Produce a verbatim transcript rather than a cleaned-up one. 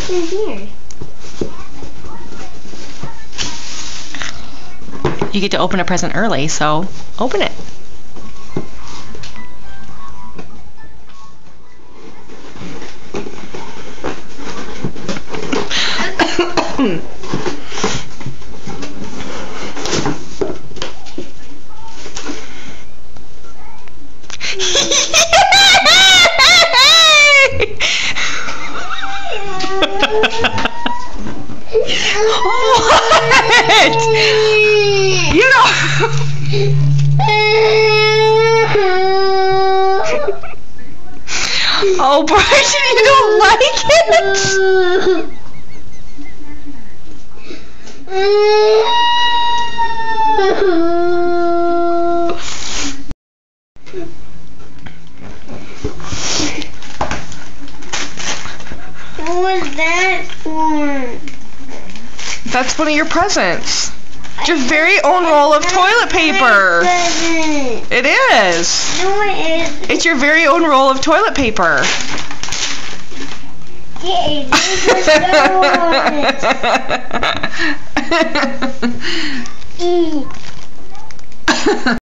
What's in here? You get to open a present early, so open it. What? You know. Oh, Bryson, you don't like it? What was that for? That's one of your presents. It's your very own roll of toilet paper. It is. No, it is. It's your very own roll of toilet paper. Yeah, it is.